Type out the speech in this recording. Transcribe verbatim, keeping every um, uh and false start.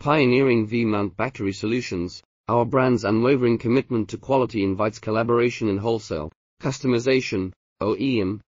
Pioneering V-mount battery solutions, our brand's unwavering commitment to quality invites collaboration in wholesale, customization, O E M,